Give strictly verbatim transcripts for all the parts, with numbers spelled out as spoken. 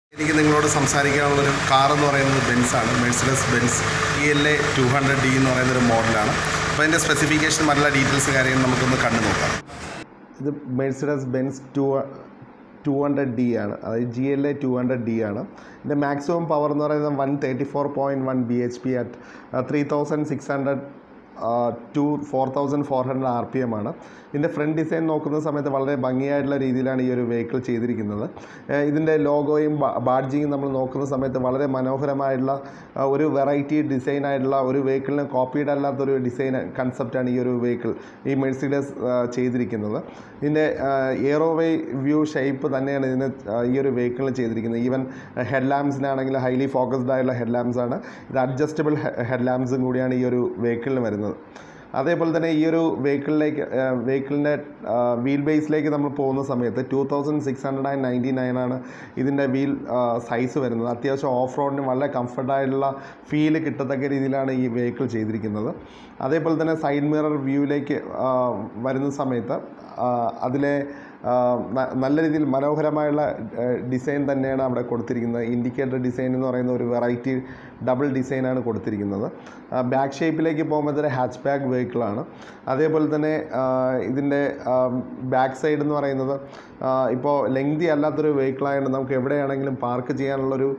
എനിക്ക് നിങ്ങളോട് സംസാരിക്കാനുള്ളൊരു കാർ എന്ന് പറയുന്നത് ബെൻസ് ആണ്. Mercedes Benz E L A two hundred D എന്ന് പറയുന്നൊരു മോഡലാണ്. അപ്പോൾ അതിൻ്റെ സ്പെസിഫിക്കേഷൻ നല്ല ഡീറ്റെയിൽസ് കാര്യങ്ങൾ നമുക്കൊന്ന് കണ്ടു നോക്കാം. ഇത് Mercedes Benz two two hundred D ആണ്, അതായത് G L A two hundred D ആണ്. ഇതിൻ്റെ മാക്സിമം പവർ എന്ന് പറയുന്നത് one thirty four point one B H P at three thousand six hundred to four thousand four hundred R P M ആണ്. ഇതിൻ്റെ front design നോക്കുന്ന സമയത്ത് വളരെ ഭംഗിയായിട്ടുള്ള രീതിയിലാണ് ഈ ഒരു വെഹിക്കിൾ ചെയ്തിരിക്കുന്നത്. ഇതിൻ്റെ ലോഗോയും ബാഡ്ജിങ്ങും നമ്മൾ നോക്കുന്ന സമയത്ത് വളരെ മനോഹരമായിട്ടുള്ള ഒരു വെറൈറ്റി ഡിസൈനായിട്ടുള്ള ഒരു വെഹിക്കിളിന് കോപ്പീഡ് അല്ലാത്തൊരു ഡിസൈൻ കൺസെപ്റ്റാണ് ഈ ഒരു വെഹിക്കിൾ ഈ മെഴ്സിഡസ് ചെയ്തിരിക്കുന്നത്. ഇതിൻ്റെ എയറോവേ വ്യൂ ഷേപ്പ് തന്നെയാണ് ഇതിന് ഈ ഒരു വെഹിക്കിളിന് ചെയ്തിരിക്കുന്നത്. ഈവൻ ഹെഡ് ലാംപ്സിനാണെങ്കിൽ ഹൈലി ഫോക്കസ്ഡ് ആയിട്ടുള്ള ഹെഡ് ലാംപ്സ് ആണ്. ഇത് അഡ്ജസ്റ്റബിൾ ഹെഡ് ലാംപ്സും കൂടിയാണ് ഈ ഒരു വെഹിക്കിളിന് വരുന്നത്. അതേപോലെ തന്നെ ഈ ഒരു വെഹിക്കിളിലേക്ക് വെഹിക്കിളിൻ്റെ വീൽ ബേസിലേക്ക് നമ്മൾ പോകുന്ന സമയത്ത് two thousand six hundred and ninety nine ആണ് ഇതിൻ്റെ വീൽ സൈസ് വരുന്നത്. അത്യാവശ്യം ഓഫ് റോഡിന് വളരെ കംഫർട്ടായിട്ടുള്ള ഫീല് കിട്ടത്തക്ക രീതിയിലാണ് ഈ വെഹിക്കിൾ ചെയ്തിരിക്കുന്നത്. അതേപോലെ തന്നെ സൈഡ് മിറർ വ്യൂവിലേക്ക് വരുന്ന സമയത്ത് അതിലെ നല്ല രീതിയിൽ മനോഹരമായുള്ള ഡിസൈൻ തന്നെയാണ് അവിടെ കൊടുത്തിരിക്കുന്നത്. ഇൻഡിക്കേറ്റർ ഡിസൈൻ എന്ന് പറയുന്ന ഒരു വെറൈറ്റി ഡബിൾ ഡിസൈനാണ് കൊടുത്തിരിക്കുന്നത്. ബാക്ക് ഷേപ്പിലേക്ക് പോകുമ്പോഴത്തേന് ഹാച്ച് ബാക്ക് വെഹിക്കിളാണ്. അതേപോലെ തന്നെ ഇതിൻ്റെ ബാക്ക് സൈഡ് എന്ന് പറയുന്നത് ഇപ്പോൾ ലെങ്തി അല്ലാത്തൊരു വെഹിക്കിളായതുകൊണ്ട് നമുക്ക് എവിടെയാണെങ്കിലും പാർക്ക് ചെയ്യാനുള്ളൊരു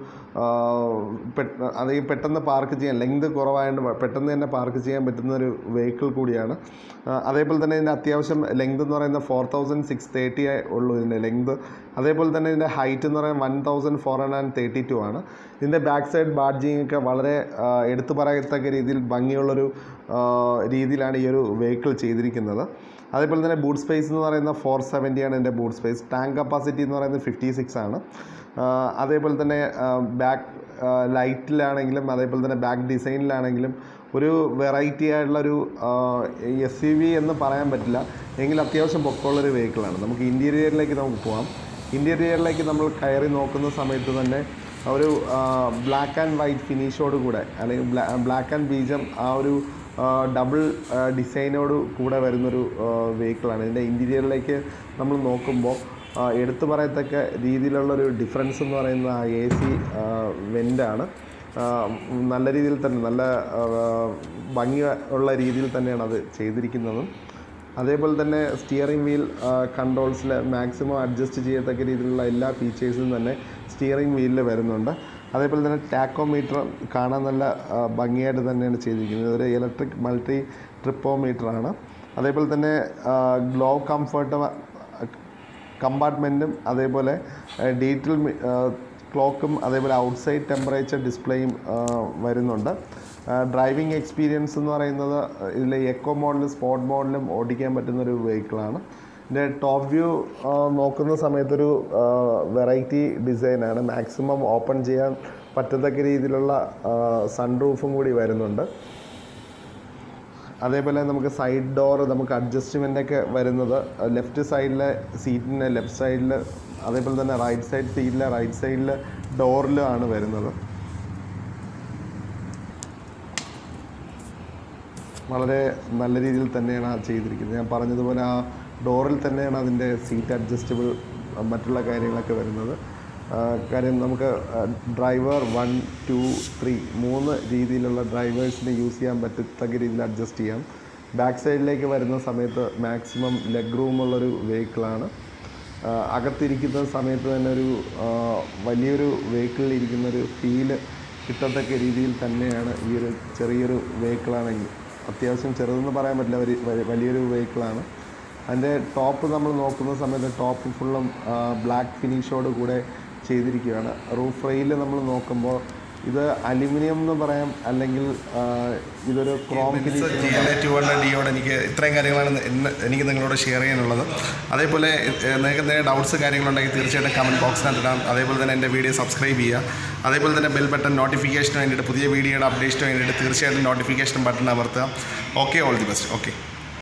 അത് പെട്ടെന്ന് പാർക്ക് ചെയ്യാൻ ലെങ്ത് കുറവായതുകൊണ്ട് പെട്ടെന്ന് തന്നെ പാർക്ക് ചെയ്യാൻ പറ്റുന്നൊരു വെഹിക്കിൾ കൂടിയാണ്. അതേപോലെ തന്നെ ഇതിൻ്റെ അത്യാവശ്യം ലെങ്ത് എന്ന് പറയുന്നത് ഫോർ തൗസൻഡ് സിക്സ് തേർട്ടി ഉള്ളൂ ഇതിൻ്റെ ലെങ്ത്. അതേപോലെ തന്നെ ഇതിൻ്റെ ഹൈറ്റ് എന്ന് പറയുന്നത് one thousand four hundred and thirty two ആണ്. ഇതിൻ്റെ ബാക്ക് സൈഡ് ബാഡ്ജിങ് ഒക്കെ വളരെ എടുത്തു പറയത്തക്ക രീതിയിൽ ഭംഗിയുള്ളൊരു രീതിയിലാണ് ഈ ഒരു വെഹിക്കിൾ ചെയ്തിരിക്കുന്നത്. അതേപോലെ തന്നെ ബൂട്ട് സ്പേസ് എന്ന് പറയുന്നത് ഫോർ സെവൻറ്റിയാണ് ഇതിൻ്റെ ബൂട്ട് സ്പേസ്. ടാങ്ക് കപ്പാസിറ്റി എന്ന് പറയുന്നത് ഫിഫ്റ്റി സിക്സ് ആണ്. അതേപോലെ തന്നെ ബാക്ക് ലൈറ്റിലാണെങ്കിലും അതേപോലെ തന്നെ ബാക്ക് ഡിസൈനിലാണെങ്കിലും ഒരു വെറൈറ്റി ആയിട്ടുള്ളൊരു എസ് യു വി എന്ന് പറയാൻ പറ്റില്ല, എങ്കിൽ അത്യാവശ്യം പൊക്കമുള്ളൊരു വെഹിക്കിളാണ്. നമുക്ക് ഇൻറ്റീരിയറിലേക്ക് നമുക്ക് പോകാം. ഇൻറ്റീരിയറിലേക്ക് നമ്മൾ കയറി നോക്കുന്ന സമയത്ത് തന്നെ ഒരു ബ്ലാക്ക് ആൻഡ് വൈറ്റ് ഫിനിഷോട് കൂടെ അല്ലെങ്കിൽ ബ്ലാക്ക് ആൻഡ് ബീജം ആ ഒരു ഡബിൾ ഡിസൈനോട് കൂടെ വരുന്നൊരു വെഹിക്കിളാണ്. ഇതിൻ്റെ ഇൻറ്റീരിയറിലേക്ക് നമ്മൾ നോക്കുമ്പോൾ എടുത്തു പറയത്തക്ക രീതിയിലുള്ളൊരു ഡിഫറൻസ് എന്ന് പറയുന്നത് ആ എ സി വെൻ്റാണ്. നല്ല രീതിയിൽ തന്നെ നല്ല ഭംഗി ഉള്ള രീതിയിൽ തന്നെയാണ് അത് ചെയ്തിരിക്കുന്നതും. അതേപോലെ തന്നെ സ്റ്റിയറിംഗ് വീൽ കൺട്രോൾസിൽ മാക്സിമം അഡ്ജസ്റ്റ് ചെയ്യത്തക്ക രീതിയിലുള്ള എല്ലാ ഫീച്ചേഴ്സും തന്നെ സ്റ്റിയറിംഗ് വീലിൽ വരുന്നുണ്ട്. അതേപോലെ തന്നെ ടാക്കോമീറ്റർ കാണാൻ നല്ല ഭംഗിയായിട്ട് തന്നെയാണ് ചെയ്തിരിക്കുന്നത്. ഒരു ഇലക്ട്രിക് മൾട്ടി ട്രിപ്പോമീറ്ററാണ്. അതേപോലെ തന്നെ ഗ്ലോ കംഫർട്ട് കമ്പാർട്ട്മെൻറ്റും അതേപോലെ ഡിജിറ്റൽ ക്ലോക്കും അതേപോലെ ഔട്ട്സൈഡ് ടെമ്പറേച്ചർ ഡിസ്പ്ലേയും വരുന്നുണ്ട്. ഡ്രൈവിംഗ് എക്സ്പീരിയൻസ് എന്ന് പറയുന്നത് ഇതിൽ എക്കോ മോഡലും സ്പോർട്ട് മോഡലും ഓടിക്കാൻ പറ്റുന്നൊരു വെഹിക്കിളാണ്. ഇതിൻ്റെ ടോപ്പ് വ്യൂ നോക്കുന്ന സമയത്തൊരു വെറൈറ്റി ഡിസൈനാണ്. മാക്സിമം ഓപ്പൺ ചെയ്യാൻ പറ്റത്തക്ക രീതിയിലുള്ള സൺറൂഫും കൂടി വരുന്നുണ്ട്. അതേപോലെ നമുക്ക് സൈഡ് ഡോർ നമുക്ക് അഡ്ജസ്റ്റ്മെൻ്റൊക്കെ വരുന്നത് ലെഫ്റ്റ് സൈഡിലെ സീറ്റിൻ്റെ ലെഫ്റ്റ് സൈഡിൽ അതേപോലെ തന്നെ റൈറ്റ് സൈഡ് സീറ്റിലെ റൈറ്റ് സൈഡിൽ ഡോറിലാണ് വരുന്നത്. വളരെ നല്ല രീതിയിൽ തന്നെയാണ് അത് ചെയ്തിരിക്കുന്നത്. ഞാൻ പറഞ്ഞതുപോലെ ആ ഡോറിൽ തന്നെയാണ് അതിൻ്റെ സീറ്റ് അഡ്ജസ്റ്റബിൾ മറ്റുള്ള കാര്യങ്ങളൊക്കെ വരുന്നത്. കാര്യം നമുക്ക് ഡ്രൈവർ വൺ ടു ത്രീ മൂന്ന് രീതിയിലുള്ള ഡ്രൈവേഴ്സിനെ യൂസ് ചെയ്യാൻ പറ്റത്തക്ക രീതിയിൽ അഡ്ജസ്റ്റ് ചെയ്യാം. ബാക്ക് സൈഡിലേക്ക് വരുന്ന സമയത്ത് മാക്സിമം ലെഗ് റൂമുള്ളൊരു വെഹിക്കിളാണ്. അകത്തിരിക്കുന്ന സമയത്ത് തന്നെ ഒരു വലിയൊരു വെഹിക്കിളിൽ ഇരിക്കുന്നൊരു ഫീല് കിട്ടത്തക്ക രീതിയിൽ തന്നെയാണ് ഈ ഒരു ചെറിയൊരു വെഹിക്കിളാണെങ്കിൽ. അത്യാവശ്യം ചെറുതെന്ന് പറയാൻ പറ്റില്ല, ഒരു വലിയൊരു വെഹിക്കിളാണ്. അതിൻ്റെ ടോപ്പ് നമ്മൾ നോക്കുന്ന സമയത്ത് ടോപ്പ് ഫുള്ളും ബ്ലാക്ക് ഫിനിഷോട് കൂടെ ചെയ്തിരിക്കുകയാണ്. റൂഫ് റെയിൽ നമ്മൾ നോക്കുമ്പോൾ ഇത് അലുമിനിയം എന്ന് പറയാം, അല്ലെങ്കിൽ ഇതൊരു chrome finish. G L A two hundred ഡിയോട് എനിക്ക് ഇത്രയും കാര്യങ്ങളാണ് എനിക്ക് നിങ്ങളോട് ഷെയർ ചെയ്യാനുള്ളത്. അതേപോലെ നിങ്ങൾക്ക് എന്തെങ്കിലും ഡൗട്ട്സ് കാര്യങ്ങളുണ്ടെങ്കിൽ തീർച്ചയായിട്ടും കമൻറ്റ് ബോക്സിനകത്ത് ഇടാം. അതേപോലെ തന്നെ എൻ്റെ വീഡിയോ സബ്സ്ക്രൈബ് ചെയ്യുക. അതേപോലെ തന്നെ ബെൽ ബട്ടൺ നോട്ടിഫിക്കേഷന് വേണ്ടിയിട്ട് പുതിയ വീഡിയോയുടെ അപ്ഡേഷന് വേണ്ടിയിട്ട് തീർച്ചയായിട്ടും നോട്ടിഫിക്കേഷൻ ബട്ടൺ അമർത്തുക. Okay, all the best. Okay.